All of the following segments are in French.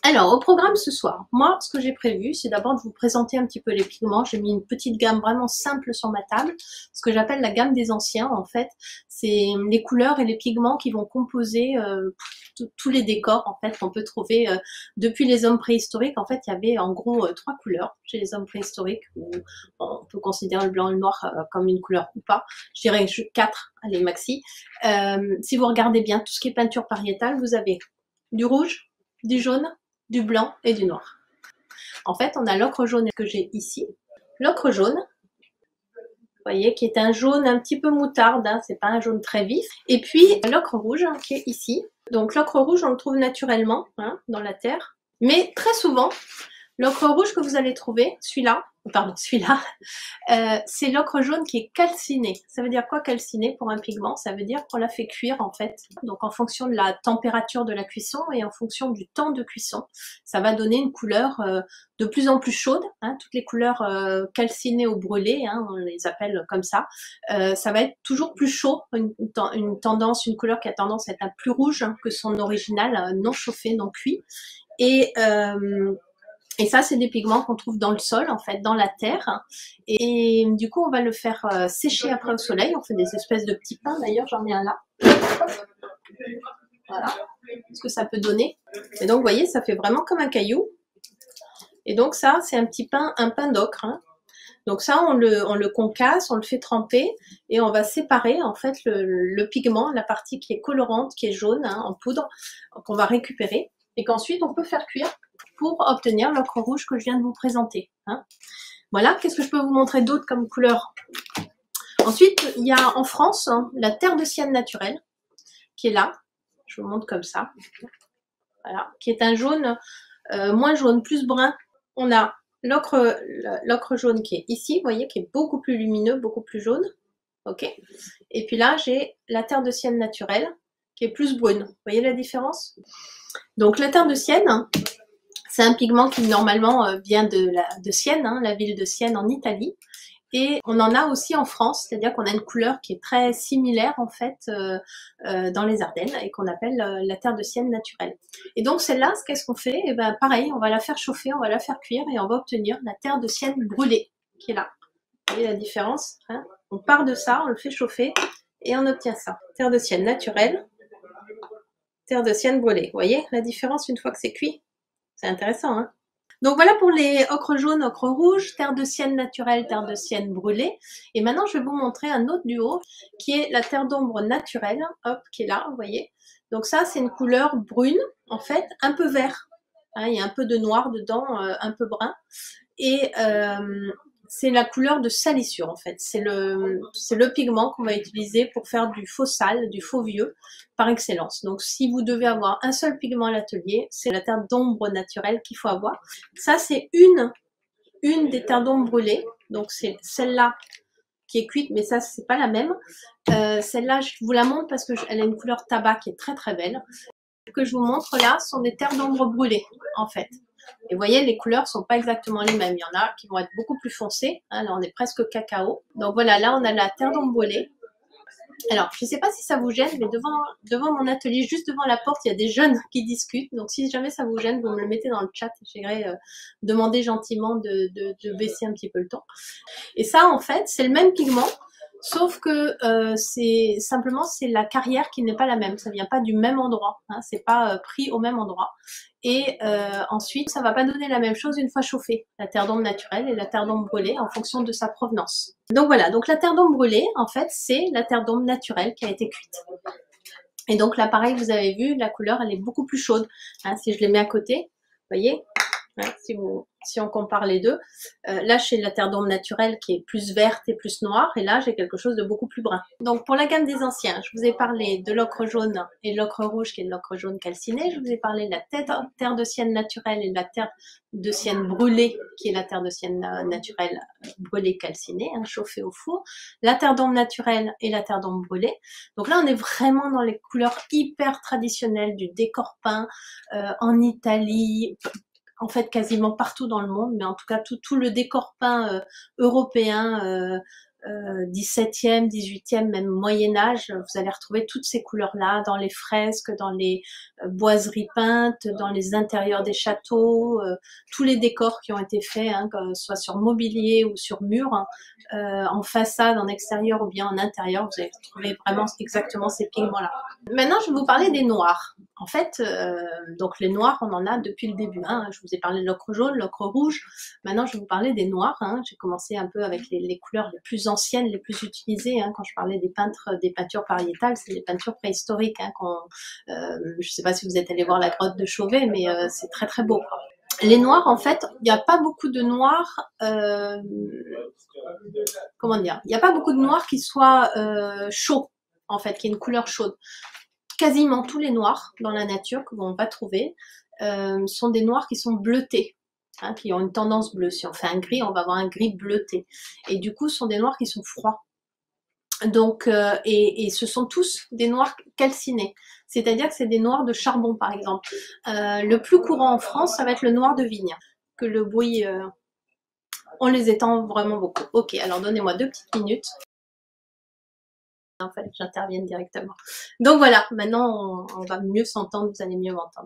Alors, au programme ce soir, moi, ce que j'ai prévu, c'est d'abord de vous présenter un petit peu les pigments. J'ai mis une petite gamme vraiment simple sur ma table, ce que j'appelle la gamme des anciens, en fait. C'est les couleurs et les pigments qui vont composer tous les décors, en fait, qu'on peut trouver depuis les hommes préhistoriques. En fait, il y avait en gros 3 couleurs chez les hommes préhistoriques, où on peut considérer le blanc et le noir comme une couleur ou pas. Je dirais 4, allez, maxi. Si vous regardez bien tout ce qui est peinture pariétale, vous avez du rouge, du jaune, du blanc et du noir. En fait, on a l'ocre jaune que j'ai ici. L'ocre jaune, vous voyez, qui est un jaune un petit peu moutarde, hein, c'est pas un jaune très vif. Et puis l'ocre rouge qui est ici. Donc l'ocre rouge, on le trouve naturellement dans la terre. Mais très souvent, l'ocre rouge que vous allez trouver, celui-là, c'est l'ocre jaune qui est calciné. Ça veut dire quoi calciné pour un pigment? Ça veut dire qu'on l'a fait cuire en fait. Donc en fonction de la température de la cuisson et en fonction du temps de cuisson, ça va donner une couleur de plus en plus chaude. Toutes les couleurs calcinées ou brûlées, on les appelle comme ça. Ça va être toujours plus chaud, une couleur qui a tendance à être un plus rouge que son original, non chauffé, non cuit. Et ça, c'est des pigments qu'on trouve dans le sol, en fait, dans la terre. Et du coup, on va le faire sécher après au soleil. On fait des espèces de petits pains. D'ailleurs, j'en ai un là. Voilà ce que ça peut donner. Et donc, vous voyez, ça fait vraiment comme un caillou. Et donc, ça, c'est un pain d'ocre. Donc ça, on le concasse, on le fait tremper et on va séparer en fait le pigment, la partie qui est colorante, qui est jaune en poudre, qu'on va récupérer et qu'ensuite on peut faire cuire pour obtenir l'ocre rouge que je viens de vous présenter. Voilà, qu'est-ce que je peux vous montrer d'autre comme couleur? Ensuite, il y a en France la terre de sienne naturelle qui est là. Je vous montre comme ça. Voilà, qui est un jaune, moins jaune, plus brun. On a l'ocre jaune qui est ici, vous voyez, qui est beaucoup plus lumineux, beaucoup plus jaune. Ok. Et puis là, j'ai la terre de sienne naturelle qui est plus brune. Vous voyez la différence? Donc la terre de sienne, c'est un pigment qui normalement vient de Sienne, la ville de Sienne en Italie. Et on en a aussi en France, c'est-à-dire qu'on a une couleur qui est très similaire en fait dans les Ardennes et qu'on appelle la terre de sienne naturelle. Et donc celle-là, qu'est-ce qu'on fait? Et ben pareil, on va la faire chauffer, on va la faire cuire et on va obtenir la terre de sienne brûlée qui est là. Vous voyez la différence? On part de ça, on le fait chauffer et on obtient ça. Terre de sienne naturelle, terre de sienne brûlée. Vous voyez la différence une fois que c'est cuit? C'est intéressant, hein? Donc voilà pour les ocre jaune, ocre rouge, terre de sienne naturelle, terre de sienne brûlée. Et maintenant, je vais vous montrer un autre duo qui est la terre d'ombre naturelle, hop, qui est là, vous voyez. Donc ça, c'est une couleur brune, en fait, un peu vert. Il y a un peu de noir dedans, un peu brun. Et c'est la couleur de salissure en fait. C'est le pigment qu'on va utiliser pour faire du faux sale, du faux vieux par excellence. Donc si vous devez avoir un seul pigment à l'atelier, c'est la terre d'ombre naturelle qu'il faut avoir. Ça c'est une des terres d'ombre brûlées. Donc c'est celle-là qui est cuite, mais ça c'est pas la même. Celle-là je vous la montre parce qu'elle a une couleur tabac qui est très très belle. Ce que je vous montre là sont des terres d'ombre brûlées en fait. Et vous voyez, les couleurs sont pas exactement les mêmes. Il y en a qui vont être beaucoup plus foncées. Là, on est presque cacao. Donc voilà, là, on a la terre d'ombre brûlée. Alors, je ne sais pas si ça vous gêne, mais devant mon atelier, juste devant la porte, il y a des jeunes qui discutent. Donc, si jamais ça vous gêne, vous me le mettez dans le chat. J'irai demander gentiment de baisser un petit peu le ton. Et ça, en fait, c'est le même pigment. Sauf que c'est la carrière qui n'est pas la même. Ça vient pas du même endroit. C'est pas pris au même endroit. Et ensuite, ça va pas donner la même chose une fois chauffée, la terre d'ombre naturelle et la terre d'ombre brûlée en fonction de sa provenance. Donc voilà, donc la terre d'ombre brûlée, en fait, c'est la terre d'ombre naturelle qui a été cuite. Et donc là, pareil, vous avez vu, la couleur, elle est beaucoup plus chaude. Si je les mets à côté, vous voyez, si on compare les deux, là j'ai la terre d'ombre naturelle qui est plus verte et plus noire, et là j'ai quelque chose de beaucoup plus brun. Donc pour la gamme des anciens, je vous ai parlé de l'ocre jaune et de l'ocre rouge qui est de l'ocre jaune calciné, je vous ai parlé de la terre de sienne naturelle et de la terre de sienne brûlée qui est la terre de sienne naturelle brûlée calcinée, chauffée au four, la terre d'ombre naturelle et la terre d'ombre brûlée. Donc là on est vraiment dans les couleurs hyper traditionnelles du décor peint en Italie, en fait quasiment partout dans le monde, mais en tout cas tout le décor peint européen XVIIe, XVIIIe, même Moyen-Âge, vous allez retrouver toutes ces couleurs-là dans les fresques, dans les boiseries peintes, dans les intérieurs des châteaux, tous les décors qui ont été faits, hein, soit sur mobilier ou sur mur, hein, en façade, en extérieur ou bien en intérieur, vous allez retrouver vraiment exactement ces pigments-là. Maintenant, je vais vous parler des noirs. En fait, donc les noirs, on en a depuis le début. Hein. Je vous ai parlé de l'ocre jaune, l'ocre rouge. Maintenant, je vais vous parler des noirs. Hein. J'ai commencé un peu avec les couleurs les plus anciennes, les plus utilisées. Hein. Quand je parlais des peintres, des peintures pariétales, c'est des peintures préhistoriques. Hein, je ne sais pas si vous êtes allé voir la grotte de Chauvet, mais c'est très très beau, quoi. Les noirs, en fait, il n'y a pas beaucoup de noirs. Comment dire? Il n'y a pas beaucoup de noirs qui soient chauds, en fait, qui aient une couleur chaude. Quasiment tous les noirs dans la nature que l'on va trouver sont des noirs qui sont bleutés, hein, qui ont une tendance bleue. Si on fait un gris, on va avoir un gris bleuté. Et du coup, ce sont des noirs qui sont froids. Donc, et ce sont tous des noirs calcinés. C'est-à-dire que c'est des noirs de charbon, par exemple. Le plus courant en France, ça va être le noir de vigne. Que le bruit, on les étend vraiment beaucoup. Ok, alors donnez-moi 2 petites minutes. En fait, j'intervienne directement. Donc voilà, maintenant on va mieux s'entendre, vous allez mieux m'entendre.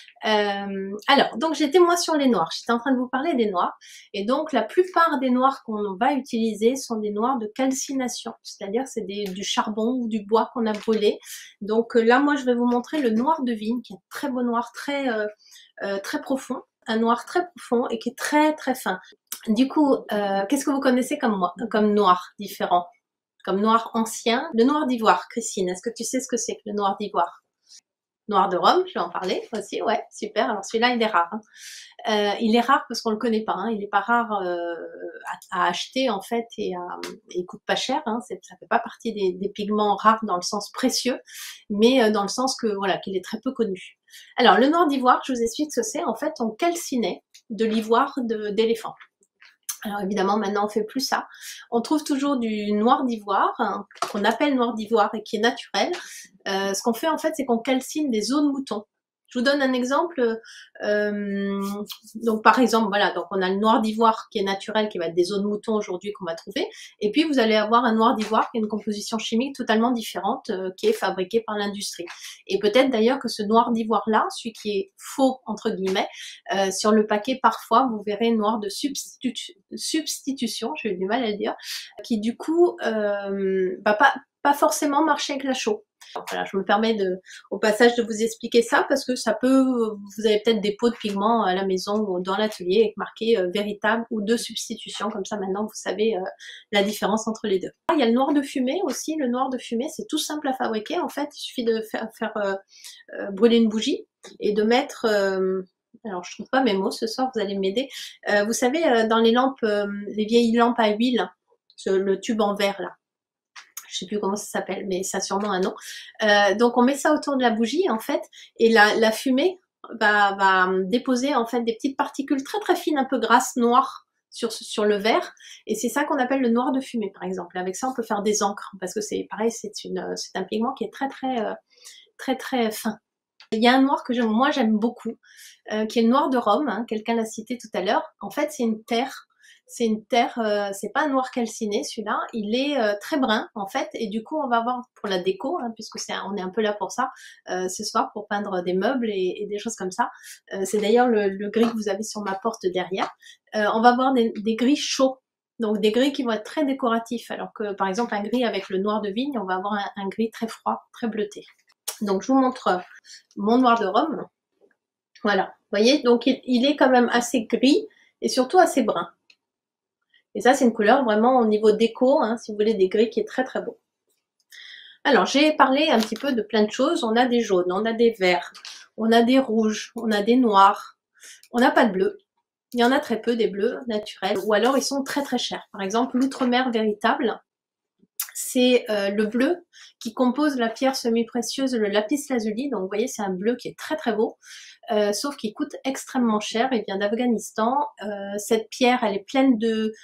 Alors, donc j'étais moi sur les noirs, j'étais en train de vous parler des noirs, et donc la plupart des noirs qu'on va utiliser sont des noirs de calcination, c'est-à-dire c'est du charbon ou du bois qu'on a brûlé. Donc là, moi je vais vous montrer le noir de vigne, qui est un très beau noir, très profond, un noir très profond et qui est très très fin. Du coup, qu'est-ce que vous connaissez comme noir différent? Comme noir ancien, le noir d'ivoire. Christine, est-ce que tu sais ce que c'est que le noir d'ivoire? Noir de Rome, je vais en parler aussi, ouais, super. Alors celui-là, il est rare. Hein. Il est rare parce qu'on le connaît pas. Hein. Il est pas rare à acheter en fait et il coûte pas cher. Hein. Ça fait pas partie des pigments rares dans le sens précieux, mais dans le sens que voilà, qu'il est très peu connu. Alors le noir d'ivoire, je vous explique ce que c'est. En fait, on calcinait de l'ivoire d'éléphant. Alors évidemment, maintenant on fait plus ça. On trouve toujours du noir d'ivoire, hein, qu'on appelle noir d'ivoire et qui est naturel. Ce qu'on fait en fait, c'est qu'on calcine des os de mouton. Je vous donne un exemple. Donc par exemple, voilà, donc on a le noir d'ivoire qui est naturel, qui va être des os de mouton aujourd'hui qu'on va trouver. Et puis vous allez avoir un noir d'ivoire qui a une composition chimique totalement différente, qui est fabriquée par l'industrie. Et peut-être d'ailleurs que ce noir d'ivoire-là, celui qui est faux entre guillemets, sur le paquet parfois vous verrez noir de substitution, j'ai eu du mal à le dire, qui du coup va pas forcément marcher avec la chaux. Voilà, je me permets au passage de vous expliquer ça parce que ça peut, vous avez peut-être des pots de pigments à la maison ou dans l'atelier avec marqué véritable ou de substitution, comme ça maintenant vous savez la différence entre les deux. Il y a le noir de fumée aussi. Le noir de fumée, c'est tout simple à fabriquer en fait. Il suffit de faire brûler une bougie et de mettre alors je trouve pas mes mots ce soir, vous allez m'aider. Vous savez, dans les lampes, les vieilles lampes à huile, le tube en verre là, je sais plus comment ça s'appelle, mais ça a sûrement un nom. Donc on met ça autour de la bougie en fait, et la fumée va déposer en fait des petites particules très très fines, un peu grasses, noires sur le verre, et c'est ça qu'on appelle le noir de fumée par exemple. Avec ça on peut faire des encres, parce que c'est pareil, c'est un pigment qui est très très fin. Il y a un noir que moi j'aime beaucoup, qui est le noir de Rome, hein, quelqu'un l'a cité tout à l'heure. En fait c'est une terre. C'est une terre, c'est pas un noir calciné celui-là, il est très brun en fait, et du coup on va avoir pour la déco, hein, puisque on est un peu là pour ça ce soir, pour peindre des meubles et des choses comme ça. C'est d'ailleurs le gris que vous avez sur ma porte derrière. On va avoir des gris chauds, donc des gris qui vont être très décoratifs, alors que par exemple un gris avec le noir de vigne, on va avoir un gris très froid, très bleuté. Donc je vous montre mon noir de Rome. Voilà, vous voyez, donc il est quand même assez gris et surtout assez brun. Et ça, c'est une couleur vraiment au niveau déco, hein, si vous voulez, des gris qui est très très beau. Alors, j'ai parlé un petit peu de plein de choses. On a des jaunes, on a des verts, on a des rouges, on a des noirs. On n'a pas de bleu. Il y en a très peu des bleus naturels, ou alors ils sont très très chers. Par exemple, l'outre-mer véritable, c'est le bleu qui compose la pierre semi-précieuse, le lapis lazuli. Donc vous voyez, c'est un bleu qui est très très beau, sauf qu'il coûte extrêmement cher. Il vient d'Afghanistan. Cette pierre, elle est pleine de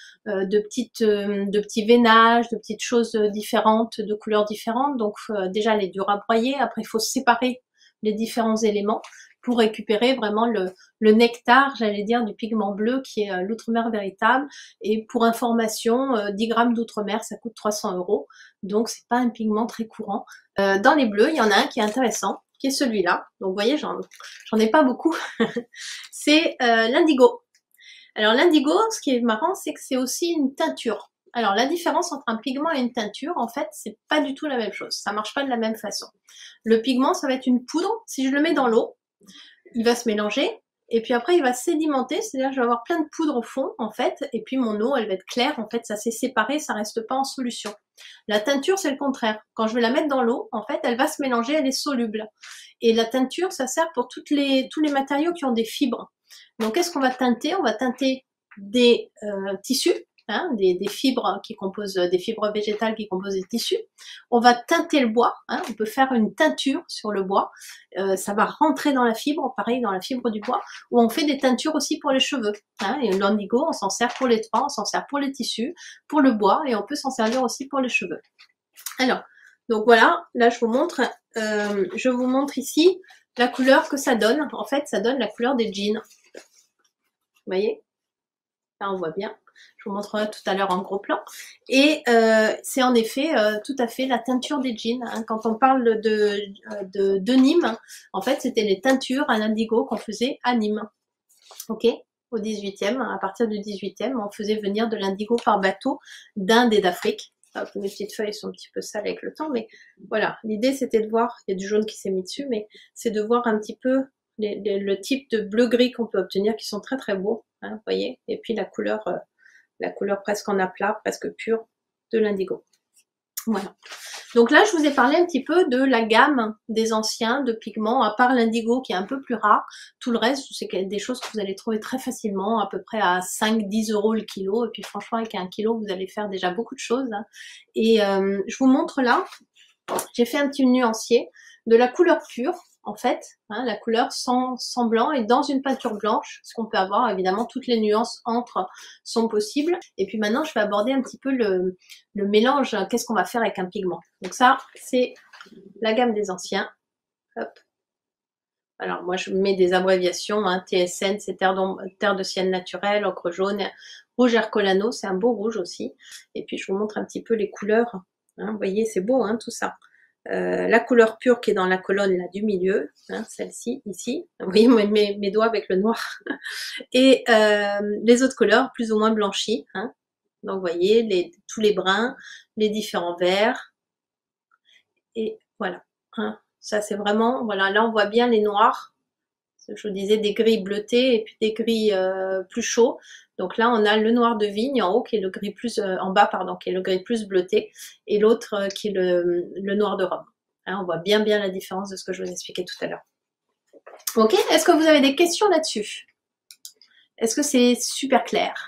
petits veinages, de petites choses différentes, de couleurs différentes. Donc déjà, elle est dure à broyer. Après, il faut séparer les différents éléments. pour récupérer vraiment le nectar, j'allais dire, du pigment bleu qui est l'outre-mer véritable. Et pour information, 10 grammes d'outre-mer, ça coûte 300 €. Donc c'est pas un pigment très courant. Dans les bleus, il y en a un qui est intéressant, qui est celui-là. Donc vous voyez, j'en ai pas beaucoup. C'est l'indigo. Alors l'indigo, ce qui est marrant, c'est que c'est aussi une teinture. Alors la différence entre un pigment et une teinture, en fait, c'est pas du tout la même chose. Ça marche pas de la même façon. Le pigment, ça va être une poudre. Si je le mets dans l'eau, il va se mélanger. Et puis après, il va sédimenter, c'est-à-dire que je vais avoir plein de poudre au fond, en fait, et puis mon eau, elle va être claire, en fait, ça s'est séparé, ça reste pas en solution. La teinture, c'est le contraire. Quand je vais la mettre dans l'eau, en fait, elle va se mélanger, elle est soluble. Et la teinture, ça sert pour tous les matériaux qui ont des fibres. Donc, qu'est-ce qu'on va teinter? On va teinter des tissus, hein, des fibres qui composent, des fibres végétales qui composent des tissus. On va teinter le bois, hein, on peut faire une teinture sur le bois, ça va rentrer dans la fibre, pareil dans la fibre du bois, ou on fait des teintures aussi pour les cheveux. Hein, et l'indigo, on s'en sert pour les trois, on s'en sert pour les tissus, pour le bois, et on peut s'en servir aussi pour les cheveux. Alors, donc voilà, là je vous montre ici la couleur que ça donne. En fait, ça donne la couleur des jeans. Vous voyez? Là, on voit bien. Je vous montrerai tout à l'heure en gros plan. Et c'est en effet tout à fait la teinture des jeans. Hein. Quand on parle de Nîmes, en fait, c'était les teintures à l'indigo qu'on faisait à Nîmes. Ok, au 18e, à partir du 18e, on faisait venir de l'indigo par bateau d'Inde et d'Afrique. Mes petites feuilles sont un petit peu sales avec le temps, mais voilà. L'idée, c'était de voir, il y a du jaune qui s'est mis dessus, mais c'est de voir un petit peu le type de bleu-gris qu'on peut obtenir, qui sont très très beaux, hein, vous voyez, et puis la couleur presque en aplat, presque pure de l'indigo. Voilà. Donc là, je vous ai parlé un petit peu de la gamme des anciens de pigments, à part l'indigo qui est un peu plus rare. Tout le reste, c'est des choses que vous allez trouver très facilement, à peu près à 5-10 € le kilo. Et puis franchement, avec 1 kilo, vous allez faire déjà beaucoup de choses. Hein. Et je vous montre là, j'ai fait un petit nuancier de la couleur pure, en fait, hein, la couleur sans blanc, et dans une peinture blanche, ce qu'on peut avoir, évidemment, toutes les nuances entre sont possibles. Et puis maintenant, je vais aborder un petit peu le mélange, qu'est-ce qu'on va faire avec un pigment. Donc ça, c'est la gamme des anciens. Hop. Alors moi, je mets des abréviations, hein, TSN, c'est terre de ciel naturelle, ocre jaune, rouge hercolano, c'est un beau rouge aussi. Et puis je vous montre un petit peu les couleurs. Hein, vous voyez, c'est beau, hein, tout ça. La couleur pure qui est dans la colonne là du milieu, hein, celle-ci, ici, vous voyez mes doigts avec le noir, et les autres couleurs plus ou moins blanchies, hein. Donc vous voyez tous les bruns, les différents verts, et voilà, hein. Ça c'est vraiment, voilà, là on voit bien les noirs, je vous disais des gris bleutés et puis des gris plus chauds. Donc là, on a le noir de vigne en haut qui est le gris plus en bas, pardon, qui est le gris plus bleuté, et l'autre qui est le noir de Rome. Hein, on voit bien la différence de ce que je vous expliquais tout à l'heure. Ok, est-ce que vous avez des questions là-dessus? Est-ce que c'est super clair?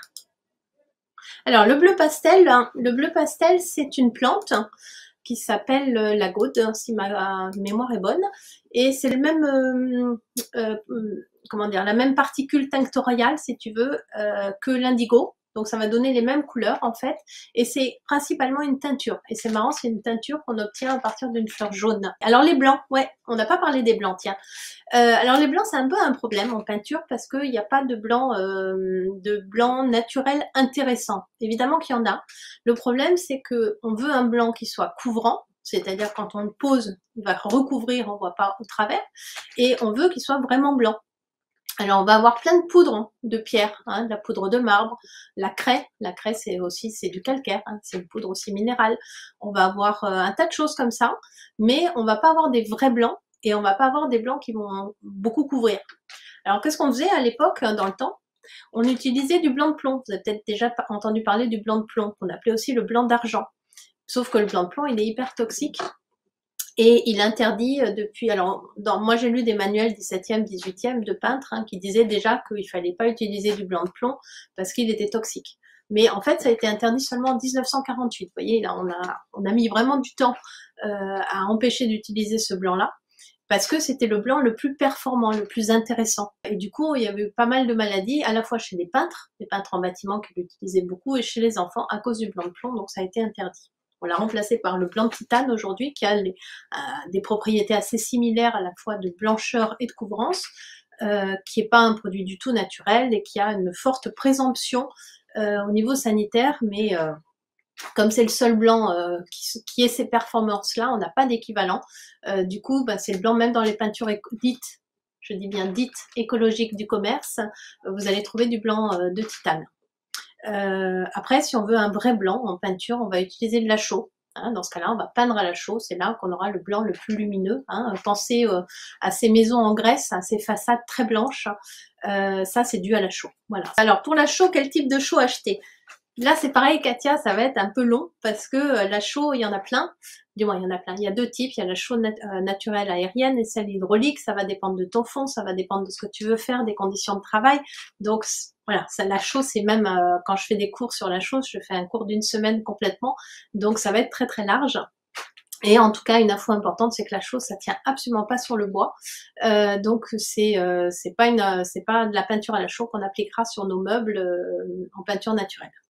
Alors le bleu pastel, hein, c'est une plante qui s'appelle la gaude, si ma mémoire est bonne, et c'est le même, comment dire, la même particule tinctoriale, si tu veux, que l'indigo. Donc ça va donner les mêmes couleurs en fait, et c'est principalement une teinture. Et c'est marrant, c'est une teinture qu'on obtient à partir d'une fleur jaune. Alors les blancs, ouais, on n'a pas parlé des blancs, tiens. Alors les blancs, c'est un peu un problème en peinture parce qu'il n'y a pas de blanc naturel intéressant. Évidemment qu'il y en a. Le problème, c'est que on veut un blanc qui soit couvrant, c'est-à-dire quand on le pose, il va recouvrir, on voit pas au travers, et on veut qu'il soit vraiment blanc. Alors on va avoir plein de poudres de pierre, hein, de la poudre de marbre, la craie c'est du calcaire, hein, c'est une poudre aussi minérale. On va avoir un tas de choses comme ça, mais on va pas avoir des vrais blancs, et on va pas avoir des blancs qui vont beaucoup couvrir. Alors qu'est-ce qu'on faisait à l'époque, dans le temps? On utilisait du blanc de plomb. Vous avez peut-être déjà entendu parler du blanc de plomb, qu'on appelait aussi le blanc d'argent. Sauf que le blanc de plomb, il est hyper toxique. Et il interdit depuis, alors moi j'ai lu des manuels 17e, 18e de peintres qui disaient déjà qu'il fallait pas utiliser du blanc de plomb parce qu'il était toxique. Mais en fait ça a été interdit seulement en 1948. Vous voyez, là on a mis vraiment du temps à empêcher d'utiliser ce blanc-là, parce que c'était le blanc le plus performant, le plus intéressant. Et du coup, il y avait eu pas mal de maladies, à la fois chez les peintres en bâtiment qui l'utilisaient beaucoup, et chez les enfants à cause du blanc de plomb, donc ça a été interdit. On l'a remplacé par le blanc de titane aujourd'hui, qui a des propriétés assez similaires à la fois de blancheur et de couvrance, qui n'est pas un produit du tout naturel et qui a une forte présomption au niveau sanitaire, mais comme c'est le seul blanc qui ait ces performances-là, on n'a pas d'équivalent. Du coup, bah, c'est le blanc même dans les peintures dites, je dis bien dites, écologiques du commerce, vous allez trouver du blanc de titane. Après, si on veut un vrai blanc en peinture, on va utiliser de la chaux. Hein, dans ce cas-là, on va peindre à la chaux, c'est là qu'on aura le blanc le plus lumineux. Hein. Pensez à ces maisons en Grèce, à ces façades très blanches. Ça, c'est dû à la chaux. Voilà. Alors, pour la chaux, quel type de chaux acheter? Là, c'est pareil, Katia, ça va être un peu long parce que la chaux, il y en a plein. Du moins, il y en a plein. Il y a deux types. Il y a la chaux naturelle aérienne et celle hydraulique. Ça va dépendre de ton fond, ça va dépendre de ce que tu veux faire, des conditions de travail. Donc, voilà, ça, la chaux, c'est même quand je fais des cours sur la chaux, je fais un cours d'une semaine complètement. Donc, ça va être très, très large. Et en tout cas, une info importante, c'est que la chaux, ça tient absolument pas sur le bois. Donc c'est pas de la peinture à la chaux qu'on appliquera sur nos meubles en peinture naturelle.